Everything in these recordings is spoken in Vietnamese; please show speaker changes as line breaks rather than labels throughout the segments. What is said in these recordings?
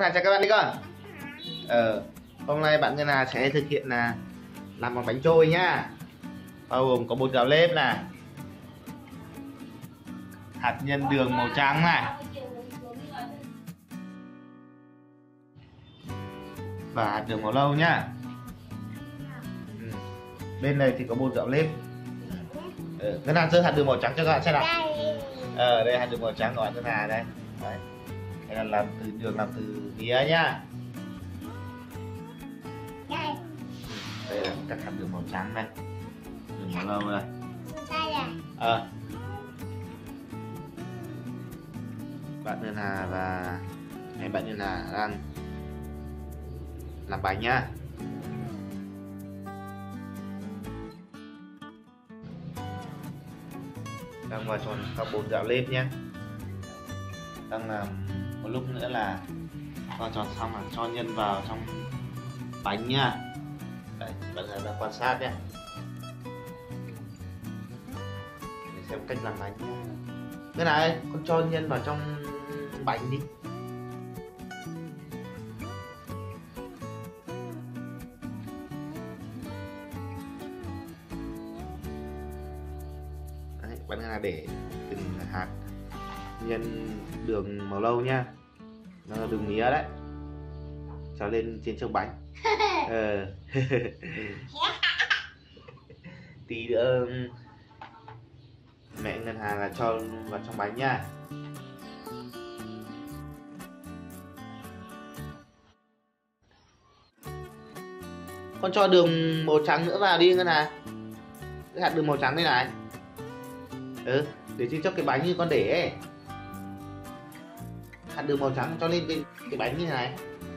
Hà chào các bạn đi con. Hôm nay bạn Ngân Hà sẽ thực hiện là làm một bánh trôi nhá. Bao gồm có bột gạo nếp này, hạt nhân đường màu trắng này, và hạt đường màu nâu nhá. Bên này thì có bột gạo nếp. Ngân Hà giơ hạt đường màu trắng cho các bạn xem nào. Đây hạt đường màu trắng của bạn Ngân Hà đây. Đấy. Đây là làm từ đường, làm từ mía nhá. Đây là các hạt đường màu trắng đây, đường màu nâu đây. Bạn Ngân Hà và mẹ bạn Ngân Hà đang làm bánh nhá. Đang vào tròn các bột gạo nếp nhé. Đang làm một lúc nữa là vào tròn xong là cho nhân vào trong bánh nha. Đấy, bạn đang quan sát nhé, để xem cách làm bánh nhé. Cái này con cho nhân vào trong bánh đi. Đấy, bạn là để từng hạt nhân đường màu nâu nhá, nó là đường mía đấy, cho lên trên trong bánh. Tí nữa mẹ Ngân Hà là cho vào trong bánh nha. Con cho đường màu trắng nữa vào đi Ngân Hà. Cái hạt đường màu trắng đây này. Để trên cho cái bánh như con để ấy. Hạt đường màu trắng cho lên cái bánh như thế này.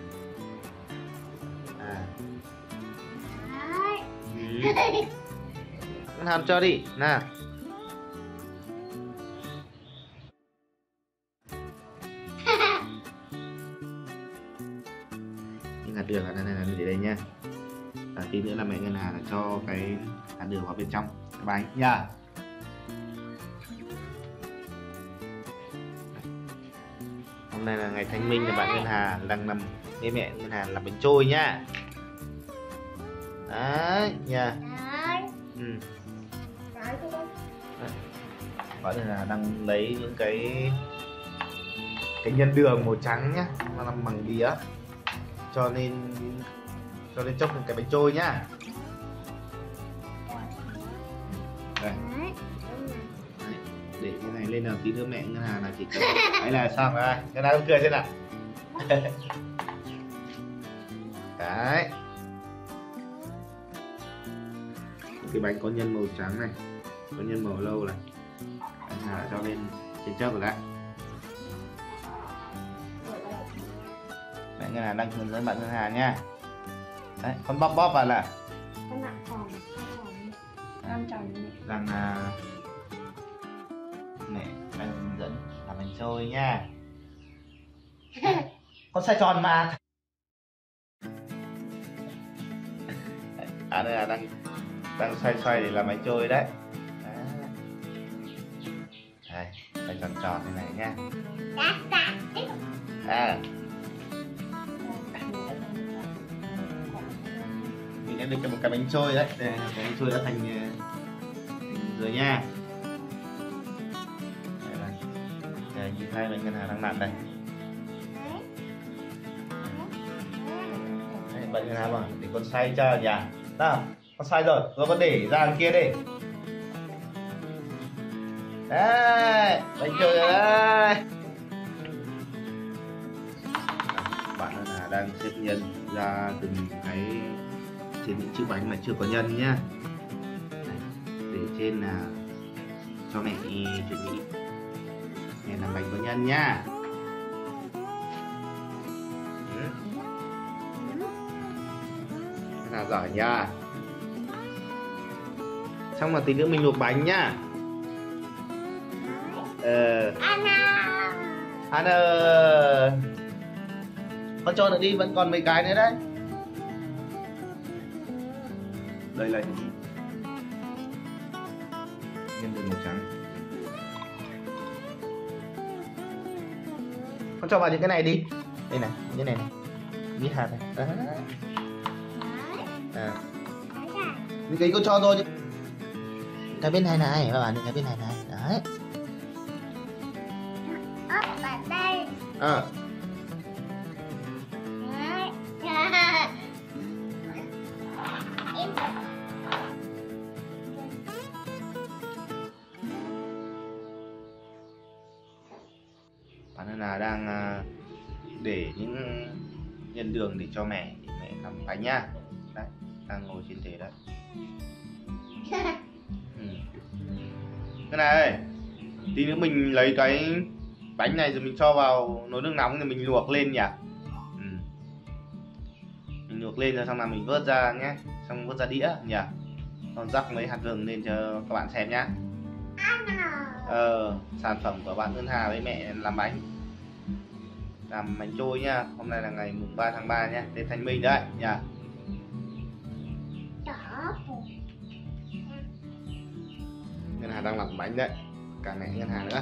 Ngân Hà cho đi nào. Nhưng hạt đường là này để đây nha. Tí nữa là mẹ Ngân Hà là cho cái hạt đường vào bên trong cái bánh nha. Hôm nay là ngày Thanh Minh, là bạn Ngân Hà đang làm với mẹ Ngân Hà làm bánh trôi nhá. Đấy nha. Bạn Ngân Hà đang lấy những cái nhân đường màu trắng nhá, nó làm bằng bía, cho lên chốc cái bánh trôi nhá. Đây. Để cái này lên nào, tí nữa mẹ Ngân Hà là chỉ cần đấy là xong rồi. Ngân Hà cười xem nào. Đấy, cái bánh có nhân màu trắng này, có nhân màu nâu này, Ngân Hà đã cho lên trên chốc rồi đấy. Mẹ Ngân Hà đang hướng dẫn bạn Ngân Hà nha. Đấy, con bóp vào là đang mẹ đang hướng dẫn làm bánh trôi nha. Con xoay tròn mà. Đây là đang xoay để làm bánh trôi đấy. Đây, xoay tròn tròn như này nha. Mình đã được một cái bánh trôi đấy. Đây, cái bánh trôi đã thành rồi nha. Đây, nhìn thấy bạn Ngân Hà đang làm đây. Đấy, bạn Ngân Hà bảo để con xoay cho nhỉ. Nào, con xoay rồi con để ra đằng kia đi. Đấy, bánh trôi rồi đây. Bạn Ngân Hà đang xếp nhân ra từng cái trên những chữ bánh mà chưa có nhân nhá. Đấy, để trên là cho mẹ chuẩn bị mẹ làm bánh có nhân nhá. Là giỏi nha. Xong rồi tí nữa mình luộc bánh nhá. Anna, con cho nữa đi, vẫn còn mấy cái nữa đấy. Đây là nhân đường màu trắng. Con cho vào những cái này đi. Đây này, như này này. Mít hạt này. Đấy. À. Những cái con cho rồi. Cái bên này này, các bạn, những cái bên này này. Đấy.
Ở đây.
À. Bạn là đang để những nhân đường để cho mẹ làm bánh nhá. Đấy, đang ngồi trên thế đấy. Cái này, tí nữa mình lấy cái bánh này rồi mình cho vào nồi nước nóng thì mình luộc lên nhỉ. Mình luộc lên rồi xong là mình vớt ra nhé, xong vớt ra đĩa nhỉ. Còn rắc mấy hạt vừng lên cho các bạn xem nhá. Sản phẩm của bạn Ngân Hà với mẹ làm bánh, làm bánh trôi nhá. Hôm nay là ngày mùng 3 tháng 3 nhá, Tết Thanh Minh đấy nhá. Ngân Hà đang làm bánh đấy, cả mẹ Ngân Hà nữa.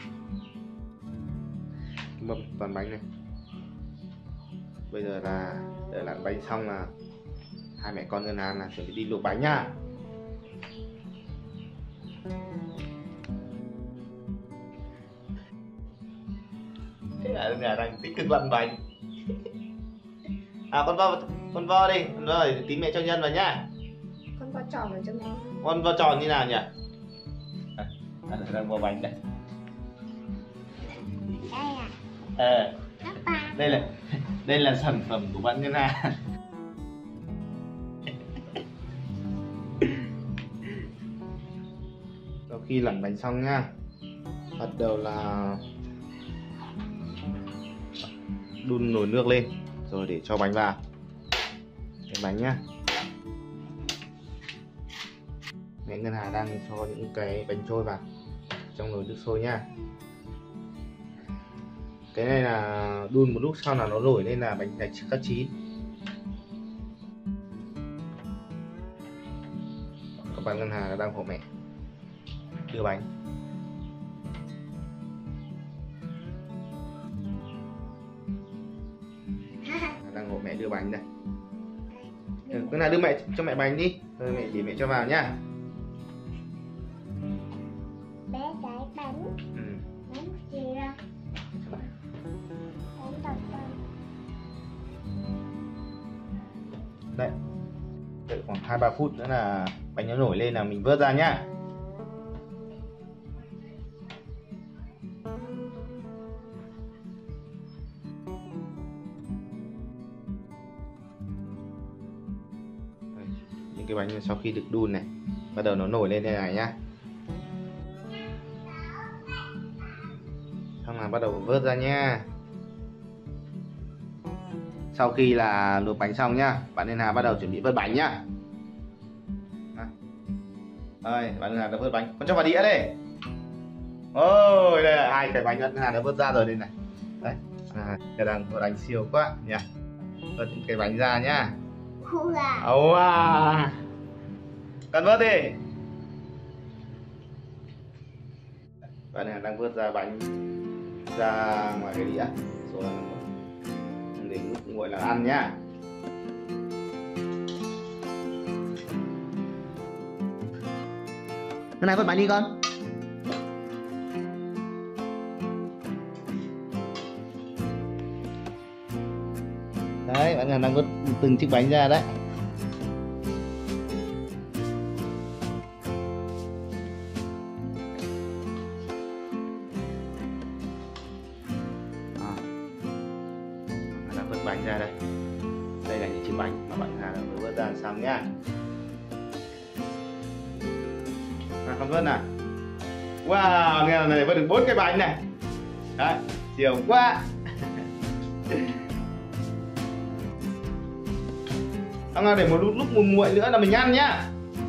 Mâm toàn bánh này. Bây giờ là để làm bánh xong là hai mẹ con Ngân Hà là chuẩn bị đi luộc bánh nha. Thế là Ngân Hà đang tích cực làm bánh. À con vo đi, con vo để tí mẹ cho nhân vào nhá.
Con vo tròn vào cho mẹ.
Con vo tròn như nào nhỉ? Đang vo bánh đây.
Đây à?
Đây là sản phẩm của bạn Ngân Hà. Sau khi làm bánh xong nha, bắt đầu là đun nồi nước lên rồi để cho bánh vào. Cái bánh nhá. Mẹ Ngân Hà đang cho những cái bánh trôi vào trong nồi nước sôi nha. Cái này là đun một lúc sau là nó nổi lên là bánh các chín. Các bạn Ngân Hà đang hộ mẹ đưa bánh. Đang hộ mẹ đưa bánh đây. Ngân Hà đưa mẹ cho mẹ bánh đi, rồi mẹ để mẹ cho vào nhá.
Bé cái bánh. Bánh gì ra?
Đấy, đợi khoảng 2-3 phút nữa là bánh nó nổi lên là mình vớt ra nhá. Đây, những cái bánh sau khi được đun này bắt đầu nó nổi lên đây này nhá. Xong là bắt đầu vớt ra nha. Sau khi là luộc bánh xong nhá, bạn Ngân Hà bắt đầu chuẩn bị vớt bánh nhá. Đây, bạn Ngân Hà đã vớt bánh. Con cho vào đĩa đây. Ôi, đây là hai cái bánh Ngân Hà đã vớt ra rồi đây này. Đấy, cái đang vớt bánh siêu quá nhá. Vớt những cái bánh ra nhá. Wow. Con vớt đi. Bạn Ngân Hà đang vớt ra bánh ra ngoài cái đĩa rồi để lúc nguội là ăn nhá. Cái này vớt bánh đi con. Đấy, bạn đang vớt từng chiếc bánh ra đấy. Vớt bánh ra đây. Đây là những chiếc bánh mà bạn Hà vừa vớt ra xong nhá. Con vớt nào. Wow, nghe này vớt được 4 cái bánh này. Đấy, siêu quá. Xong là để một lúc nguội nữa là mình ăn nhá.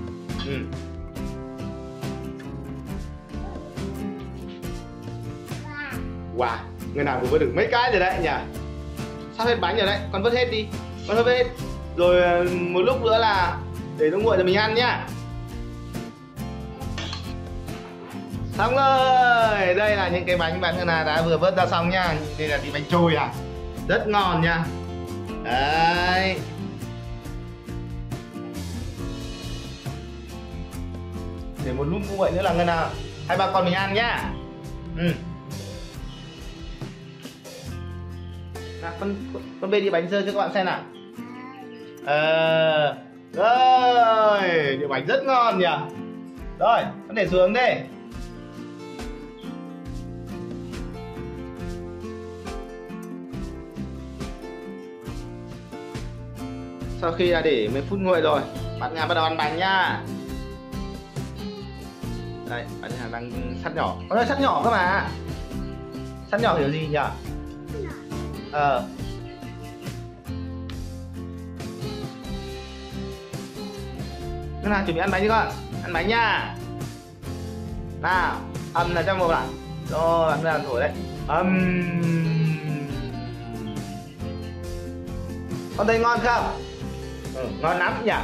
Wow, người nào vừa vớt được mấy cái rồi đấy nhỉ. Sắp hết bánh rồi đấy, con vớt hết đi. Con vớt hết. Rồi một lúc nữa là để nó nguội rồi mình ăn nhá. Xong rồi. Đây là những cái bánh bạn Ngân Hà đã vừa vớt ra xong nha. Đây là tí bánh trôi à. Rất ngon nha. Đấy. Để một lúc như vậy nữa là Ngân Hà hai ba con mình ăn nhá. Nào, con bê đi bánh rơi cho các bạn xem nào. Rồi, đĩa bánh rất ngon nhỉ. Rồi, con để xuống đi. Sau khi đã để 10 phút nguội rồi, bạn Ngân Hà bắt đầu ăn bánh nhá. Đây, bạn Ngân Hà đang sắt nhỏ. Có sắt nhỏ cơ mà. Sắt nhỏ hiểu gì nhỉ? Ngân Hà chuẩn bị ăn bánh đi con. Ăn bánh nha. Nào, âm là trong mồm nào. Rồi, bạn Ngân Hà thổi đấy. Con thấy ngon không? Ngon lắm nhỉ.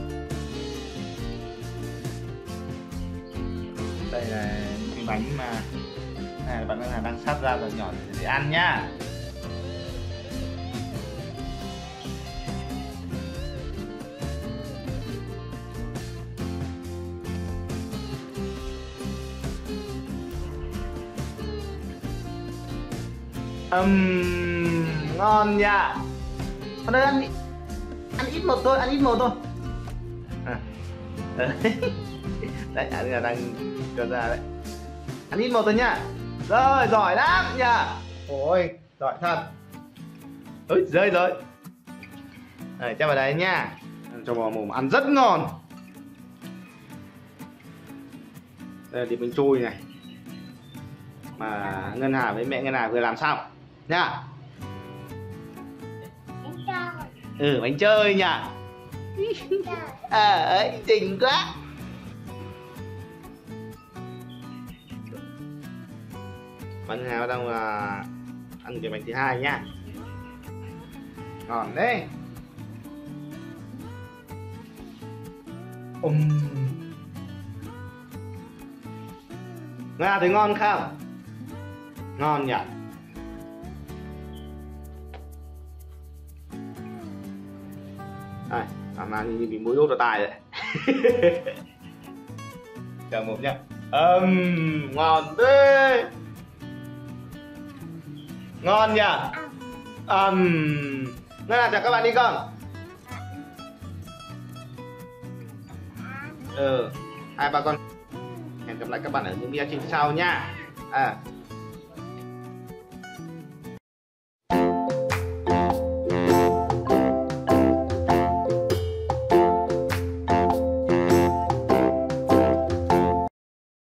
Đây là cái bánh mà này bạn Ngân Hà đang sắp ra rồi nhỏ để ăn nhá. Ngon nha. Con đây ăn ít một thôi, ăn ít một thôi. Đấy, anh là đang cho ra đấy. Ăn ít một thôi nhá. Rồi, giỏi lắm nha. Ôi, giỏi thật. Ôi, rơi rồi. Rồi, cho vào đấy nha. Cho vào mồm ăn rất ngon. Đây là đi bánh trôi này. Mà Ngân Hà với mẹ Ngân Hà vừa làm xong nha. Bánh chơi nha. Ấy, xinh quá. Bạn Ngân Hà đang ăn cái bánh thứ hai nha. Ngon đấy. Ngân Hà thấy ngon không? Ngon nhỉ. Đây, làm nào như bị mũi đốt vào tai đấy. Chờ một nhá. Ngon thế. Ngon nhỉ. Ngân Hà chào các bạn đi con. Hai ba con. Hẹn gặp lại các bạn ở những video trên sau nha.